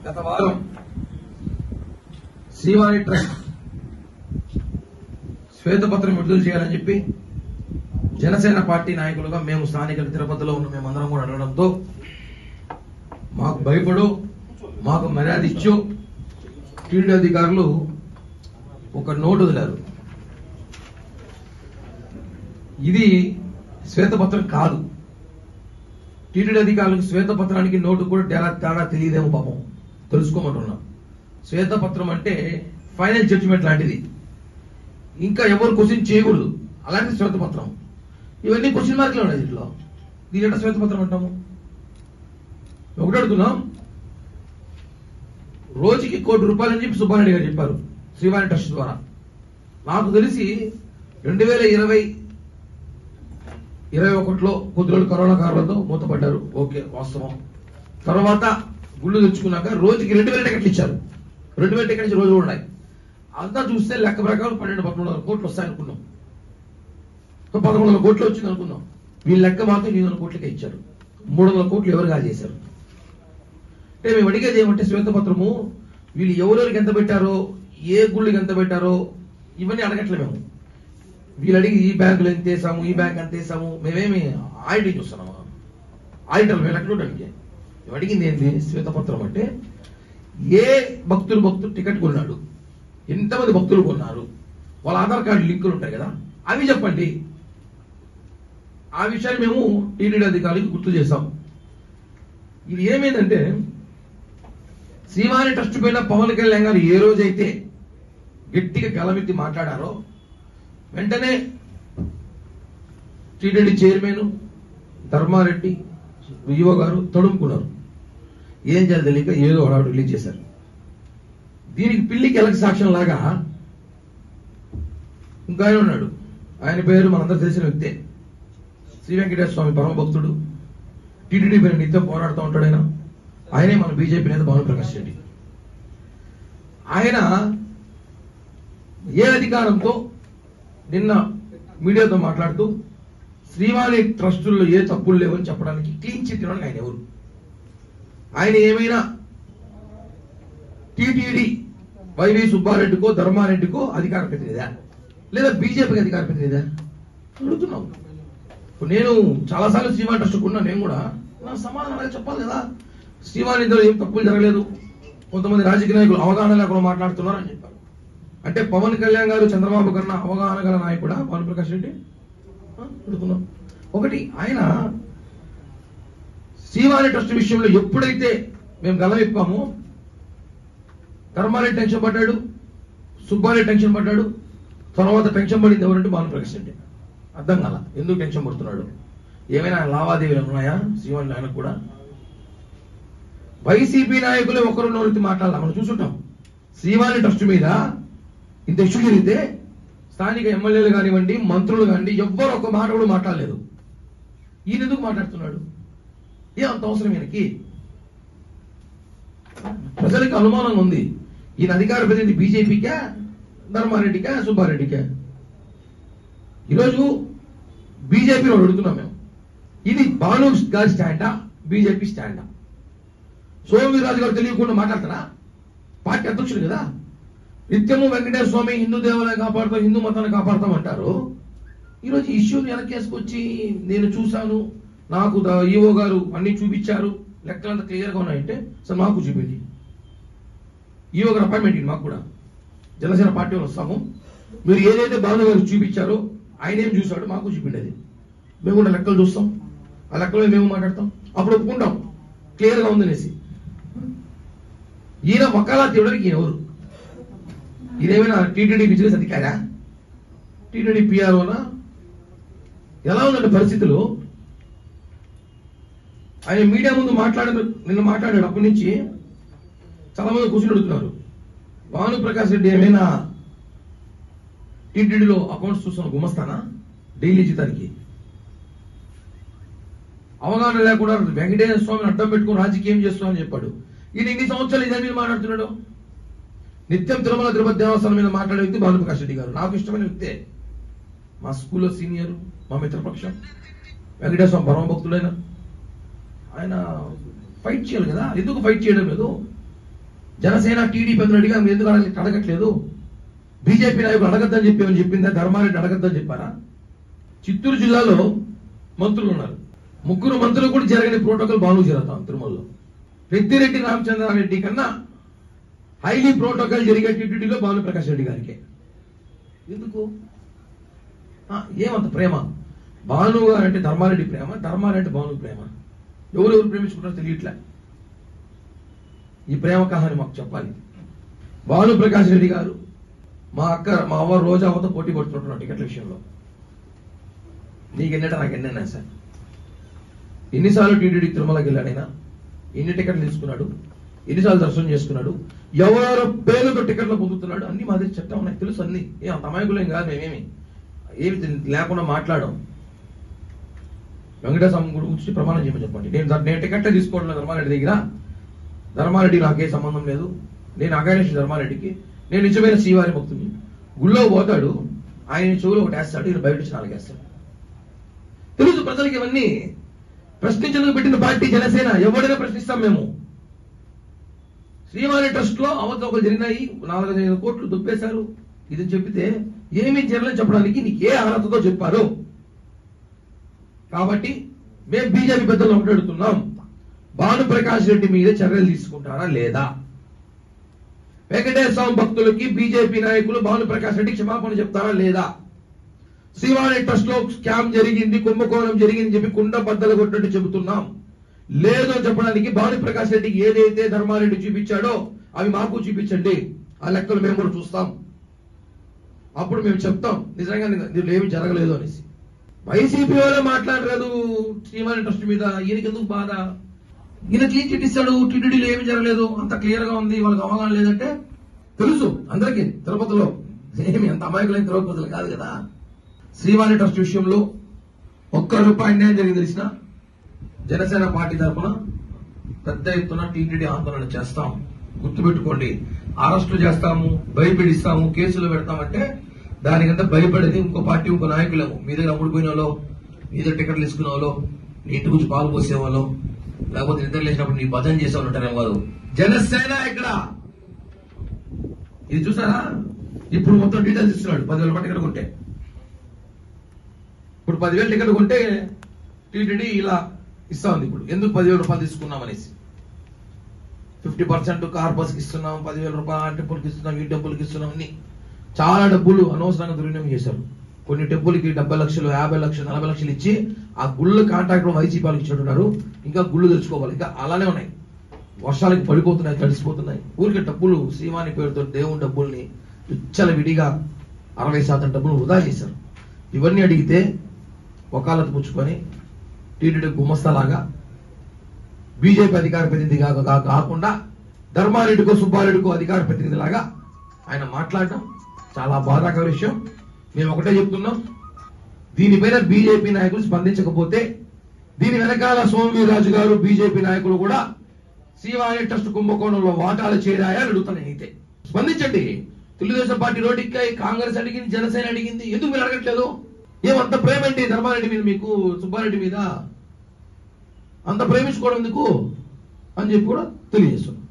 గత వారం శ్రీవాణి ట్రస్ట్ శ్వేతపత్రం విడుదల చేయాలని చెప్పి జనసేన పార్టీ నాయకులుగా మేము స్థానిక తిరుపతిలో ఉన్న మేమందరం కూడా అడగడంతో మాకు భయపడు మాకు మర్యాద ఇచ్చు టీడీ అధికారులు ఒక నోటు వదిలారు. ఇది శ్వేతపత్రం కాదు. టీటీడీ అధికారులకు శ్వేతపత్రానికి నోటు కూడా తేడా తెలియదేమో పాపం, తెలుసుకోమంటున్నాం. శ్వేతపత్రం అంటే ఫైనల్ జడ్జిమెంట్ లాంటిది, ఇంకా ఎవరు క్వశ్చన్ చేయకూడదు. అలాంటి శ్వేతపత్రం ఇవన్నీ క్వశ్చన్ మార్కులు ఉన్నాయి దీంట్లో. దీని ఎట్లా శ్వేతపత్రం అంటాము? ఒకటి అడుగుతున్నాం. రోజుకి ₹1 కోటి అని చెప్పి సుబ్బారెడ్డి గారు చెప్పారు శ్రీవాణి ట్రస్ట్ ద్వారా. నాకు తెలిసి 2021లో కొద్ది రోజులు కరోనా కారణంతో మూతపడ్డారు. ఓకే, వాస్తవం. తర్వాత గుళ్ళు తెచ్చుకున్నాక రోజుకి 2000 టికెట్లు ఇచ్చారు. 2000 టికెట్స్ రోజులు ఉన్నాయి. అంతా చూస్తే లెక్క ప్రకారం 1200-1300 కోట్లు వస్తాయనుకున్నాం. 1100 కోట్లు వచ్చింది అనుకున్నాం. వీళ్ళ లెక్క మాత్రం 800 కోట్లకే ఇచ్చారు. 300 కోట్లు ఎవరు కాజేశారు. అంటే మేము అడిగేది ఏమంటే శ్వేతపత్రము వీళ్ళు ఎవరెవరికి ఎంత పెట్టారో, ఏ గుళ్ళకి ఎంత పెట్టారో ఇవన్నీ అడగట్లే మేము. వీళ్ళు అడిగి ఈ బ్యాంకులు ఎంత వేసాము, ఈ బ్యాంక్ ఎంత వేసాము, మేమేమి ఆడిటింగ్ చూస్తున్నామా? ఆడిటర్లు మేము లెక్కడానికి మేము అడిగింది ఏంటి? శ్వేతపత్రం అంటే ఏ భక్తులు టికెట్ కొన్నాడు, ఎంతమంది భక్తులు కొన్నారు, వాళ్ళ ఆధార్ కార్డు లింకులు ఉంటాయి కదా, అవి చెప్పండి. ఆ విషయాన్ని మేము టీటీడీ అధికారులకు గుర్తు చేశాం. ఇది ఏమైందంటే శ్రీవాణి ట్రస్ట్ పైన పవన్ కళ్యాణ్ గారు ఏ రోజైతే గట్టిగా గలమెత్తి మాట్లాడారో వెంటనే టీటీడీ చైర్మన్ ధర్మారెడ్డి వివో గారు తడుముకున్నారు. ఏం చేయాలి తెలియక ఏదో హడావుడు రిలీజ్ చేశారు. దీనికి పిల్లికి ఎలక సాక్ష్యం లాగా ఇంకా ఆయన ఉన్నాడు. ఆయన పేరు మనందరూ తెలిసిన వ్యక్తే, శ్రీ వెంకటేశ్వర స్వామి పరమ భక్తుడు. టీటీడీ పైన నిత్యం పోరాడుతూ ఉంటాడు. ఆయనే మన బీజేపీ నేత భానుప్రకాష్ రెడ్డి. ఆయన ఏ అధికారంతో నిన్న మీడియాతో మాట్లాడుతూ శ్రీవాణి ట్రస్టుల్లో ఏ తప్పులు లేవని చెప్పడానికి క్లీన్ చిట్ ఇవ్వడానికి ఆయన ఎవరు? ఆయన ఏమైనా టీటీడీ వైవి సుబ్బారెడ్డికో ధర్మారెడ్డికో అధికార ప్రతినిధా, లేదా బీజేపీకి అధికార ప్రతినిధా అడుగుతున్నాం. నేను చాలాసార్లు శ్రీవాణి ట్రస్ట్ ఉన్నా, నేను కూడా నా సమాధానం చెప్పాలి కదా. శ్రీవాణి ఇందులో ఏం తప్పులు జరగలేదు, కొంతమంది రాజకీయ నాయకులు అవగాహన లేకుండా మాట్లాడుతున్నారు అని చెప్పారు. అంటే పవన్ కళ్యాణ్ గారు చంద్రబాబు కన్నా అవగాహన గల నాయకుడా భానుప్రకాష్ రెడ్డి? అడుగుతున్నాం. ఒకటి, ఆయన శ్రీవాణి ట్రస్ట్ విషయంలో ఎప్పుడైతే మేము గలవిప్పామో ధర్మారెడ్డి టెన్షన్ పడ్డాడు, సుబ్బారెడ్డి టెన్షన్ పడ్డాడు. తర్వాత టెన్షన్ పడింది ఎవరంటే భానుప్రకాష్ రెడ్డి. అర్థం కాల ఎందుకు టెన్షన్ పడుతున్నాడు. ఏమైనా లావాదేవీలు ఉన్నాయా శ్రీవాణి ఆయనకు కూడా? వైసీపీ నాయకులే ఒకరు నోరెత్తి మాట్లాడాలి. మనం చూసుంటాం. శ్రీవాణి ట్రస్ట్ మీద ఇంత ఇష్యూ జరిగితే స్థానిక ఎమ్మెల్యేలు కానివ్వండి, మంత్రులు కానివ్వండి, ఎవ్వరు ఒక మాట కూడా మాట్లాడలేదు. ఈయన ఎందుకు మాట్లాడుతున్నాడు? ఏ అంత అవసరం ఈయనకి? ప్రజలకు అనుమానం ఉంది. ఈయన అధికార ప్రతినిధి బీజేపీకా, ధర్మారెడ్డికా, సుబ్బారెడ్డికా? ఈరోజు బీజేపీలో అడుగుతున్నాం మేము. ఇది భాను గారి స్టాండా, బీజేపీ స్టాండా? సోమవీర్రాజు గారు తెలియకుండా మాట్లాడతారా? పార్టీ అధ్యక్షుడు కదా. నిత్యము వెంకటేశ్వర స్వామి హిందూ దేవాలయం కాపాడుతాం, హిందూ మతాన్ని కాపాడుతాం అంటారు. ఈరోజు ఇష్యూని వెనకేసుకొచ్చి నేను చూశాను, నాకు ఈవో గారు అన్ని చూపించారు, లెక్కలంతా క్లియర్గా ఉన్నాయంటే సార్ మాకు చూపిండి. ఈవో గారు అపాయింట్మెంట్ ఇవ్వండి. మాకు కూడా జనసేన పార్టీ వాళ్ళు వస్తాము. మీరు ఏదైతే భాను గారు చూపించారో ఆయన ఏం చూశాడో మాకు చూపిండి. అది మేము కూడా లెక్కలు చూస్తాం, ఆ లెక్కలో మేము మాట్లాడతాం, అప్పుడు ఒప్పుకుంటాం క్లియర్గా ఉందనేసి. ఈయన వకాలత్ ఇవ్వడానికి ఎవరు? ఇదేమైనా టీటీడీ బిజినెస్ అధికారా, టీటీడీ పిఆర్ఓనా? ఎలా ఉందంటే పరిస్థితులు. ఆయన మీడియా ముందు నిన్న మాట్లాడాడు. అప్పటి నుంచి చాలా మంది కూర్చుని అడుగుతున్నారు, భానుప్రకాష్ రెడ్డి ఏమైనా టీటీడీలో అకౌంట్స్ చూస్తున్న గుమస్తానా? డైలీ జీతానికి అవగాహన లేకుండా వెంకటేశ్వర స్వామిని అడ్డం పెట్టుకుని రాజకీయం చేస్తున్నామని చెప్పాడు. ఈయన ఇన్ని సంవత్సరాలు ఇదే మీద మాట్లాడుతున్నాడు. నిత్యం తిరుమల తిరుపతి దేవస్థానం మీద మాట్లాడే వ్యక్తి భానుప్రకాష్ రెడ్డి గారు. నాకు ఇష్టమైన వ్యక్తే, మా స్కూల్లో సీనియర్, మా మిత్రపక్షం, వెంకటేశ్వర స్వామి పరమ భక్తుడైన ఆయన ఫైట్ చేయాలి కదా. ఎందుకు ఫైట్ చేయడం లేదు? జనసేన టీడీపీ పెద్దరెడ్డిగా మీరు ఎందుకు అడగట్లేదు? బీజేపీ నాయకులు అడగద్దని చెప్పి చెప్పిందా? ధర్మారెడ్డి అడగద్దని చెప్పారా? చిత్తూరు జిల్లాలో మంత్రులు ఉన్నారు, 3 మంత్రులు కూడా జరగని ప్రోటోకాల్ బాను జరుగుతాం తిరుమలలో. పెద్దిరెడ్డి రామచంద్రారెడ్డి కన్నా హైలీ ప్రోటోకాల్ జరిగే టీటీడీలో భానుప్రకాష్ రెడ్డి గారికి ఎందుకు? ఏమంత ప్రేమ? భాను గారు అంటే ధర్మారెడ్డి ప్రేమ, ధర్మారెడ్డి భాను ప్రేమ. ఎవరెవరు ప్రేమించుకుంటారో తెలియట్లే. ఈ ప్రేమ కహాని మాకు చెప్పాలి. భానుప్రకాష్ రెడ్డి గారు మా అవ్వ రోజా అవ్వతో పోటీ పడుతుంటున్నాడు టికెట్ల విషయంలో. నీకెన్నట నాకెన్నైనా సార్, ఎన్నిసార్లు టీటీడీ తిరుమలకి వెళ్ళాడైనా, ఎన్ని టికెట్లు తీసుకున్నాడు, ఎన్నిసార్లు దర్శనం చేసుకున్నాడు, ఎవరెవరో పేర్లతో టికెట్లు పొందుతున్నాడు, అన్ని మా దగ్గర చట్టం ఉన్నాయి, తెలుసు అన్ని. అంత అమాయకులేం కాదు మేమేమి, ఏమి లేకుండా మాట్లాడడం. వెంకటేశ్వర గురించి ప్రమాణం చేయమని చెప్పండి. నేను టికెట్లే తీసుకోవడం ధర్మారెడ్డి దగ్గర. ధర్మారెడ్డి నాకే సంబంధం లేదు, నేను అగానేష్ ధర్మారెడ్డికి. నేను నిజమైన శ్రీవారి భక్తుని. గుళ్ళో పోతాడు, ఆయన చెవులో ఒకటి వేస్తాడు, ఈయన బయట నుంచి 4 వేస్తాడు. తెలుసు ప్రజలకి ఇవన్నీ. ప్రశ్నించేందుకు పెట్టిన పార్టీ జనసేన. ఎవరైనా ప్రశ్నిస్తాం మేము. శ్రీవారి ట్రస్ట్ లో అవకతవకలు జరిగినాయి, 4-5 కోట్లు దుప్పేశారు, ఇది చెప్పితే ఏమీ జరగలేని చెప్పడానికి నీకు ఏ అర్హతతో చెప్పారు? కాబట్టి మేము బీజేపీ పెద్దలు ఒకటి అడుగుతున్నాం, భానుప్రకాష్ రెడ్డి మీద చర్యలు తీసుకుంటారా లేదా? వెంకటేశ్వర స్వామి భక్తులకి బీజేపీ నాయకులు భానుప్రకాష్ రెడ్డి క్షమాపణ చెప్తారా లేదా? శ్రీవారి ట్రస్ట్ లో స్కామ్ జరిగింది, కుంభకోణం జరిగింది చెప్పి కుండ బద్దలు కొట్టినట్టు చెబుతున్నాం. లేదో చెప్పడానికి భానుప్రకాష్ రెడ్డికి ఏదైతే ధర్మారెడ్డి చూపించాడో అవి మాకు చూపించండి, ఆ లెక్కలు మేము కూడా చూస్తాం. అప్పుడు మేము చెప్తాం నిజంగా దీంట్లో ఏమి జరగలేదు అనేసి. వైసీపీ వాళ్ళే మాట్లాడలేదు శ్రీవారి ట్రస్ట్ మీద. ఈయనకి ఎందుకు బాధ? ఈయన క్లీన్ చిట్ ఇస్తాడు, టీటీడీలో ఏమి జరగలేదు, అంత క్లియర్ గా ఉంది, వాళ్ళకి అవగాహన లేదంటే తెలుసు అందరికీ. తిరుపతిలో ఏమి అంత అమాయకులైన తిరుపతులు కాదు కదా. శ్రీవారి ట్రస్ట్ విషయంలో ₹1 అన్యాయం జరిగింది తెలిసిన జనసేన పార్టీ తరఫున పెద్ద ఎత్తున టీటీడీ ఆందోళన చేస్తాం. గుర్తుపెట్టుకోండి, అరెస్టులు చేస్తాము, భయపెడిస్తాము, కేసులు పెడతామంటే దానికంతా భయపడేది ఇంకో పార్టీ, ఇంకో నాయకులేము. మీ దగ్గర అమ్ముడిపోయిన వాళ్ళు, మీ దగ్గర టికెట్లు తీసుకునే వాళ్ళు, నీ ఇంటి గురించి పాలు పోసేవాళ్ళు, లేకపోతే నిద్ర లేచినప్పుడు నీ భజన చేసేవాళ్ళు ఉంటారు వారు. జనసేన ఇక్కడ ఇది చూసారా? ఇప్పుడు మొత్తం డీటెయిల్స్ ఇస్తున్నాడు. 10,000 టికెట్ కొంటే, ఇప్పుడు 10,000 టికెట్ కొంటే టీటీడీ ఇలా ఇస్తా ఉంది. ఇప్పుడు ఎందుకు ₹10,000 తీసుకున్నాం అనేసి 50% కార్పస్ కి ఇస్తున్నాం, ₹10,000 టెంపుల్కి ఇస్తున్నాం, ఈ టెంపుల్కి ఇస్తున్నాం. అన్ని చాలా డబ్బులు అనవసరంగా దుర్వినియోగం చేశారు. కొన్ని టెంపుల్కి 70 లక్షలు, 50 లక్షలు, 40 లక్షలు ఇచ్చి ఆ గుళ్ళు కాంట్రాక్ట్ వైసీపీ వాళ్ళకి ఇచ్చేట్టున్నారు. ఇంకా గుళ్ళు తెచ్చుకోవాలి, ఇంకా అలానే ఉన్నాయి. వర్షాలకి పడిపోతున్నాయి, తడిసిపోతున్నాయి. ఊరికి డబ్బులు శ్రీవాణి పేరుతో దేవుని డబ్బుల్ని విచ్చల విడిగా 60% డబ్బులు వృధా చేశారు. ఇవన్నీ అడిగితే వకాలత్ పుచ్చుకొని టీటీడీ గుమస్తాలాగా బీజేపీ అధికార ప్రతినిధిగా కాకుండా ధర్మారెడ్డికో సుబ్బారెడ్డికో అధికార ప్రతినిధిలాగా ఆయన మాట్లాడటం చాలా బాధాకర విషయం. మేము ఒకటే చెప్తున్నాం, దీనిపైన బీజేపీ నాయకులు స్పందించకపోతే దీని వెనకాల సోమవీర్రాజు గారు బీజేపీ నాయకులు కూడా శ్రీవారి ట్రస్ట్ కుంభకోణంలో వాటాలు చేరాయా అడుగుతాను. నేనైతే స్పందించండి. తెలుగుదేశం పార్టీ రోడ్డుకి, కాంగ్రెస్ అడిగింది, జనసేన అడిగింది, ఎందుకు మీరు అడగట్లేదు? ఏమంత ప్రేమ అండి ధర్మారెడ్డి మీద మీకు, సుబ్బారెడ్డి మీద అంత ప్రేమించుకోవడం ఎందుకు అని చెప్పి కూడా తెలియజేస్తున్నాం.